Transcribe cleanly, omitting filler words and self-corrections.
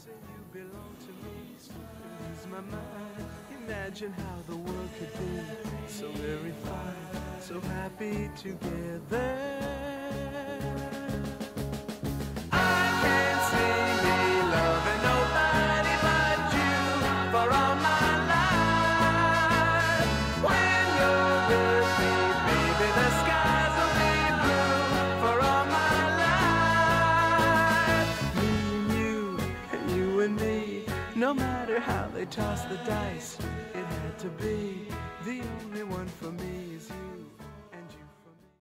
say you belong to me, so I lose my mind. Imagine how the world could be so very fine, so happy together. I can't see me loving nobody but you for all my life. When you're with me, baby, the skies will be blue for all my life. Me and you and me, no matter how they toss the dice, it had to be. The only one for me is you.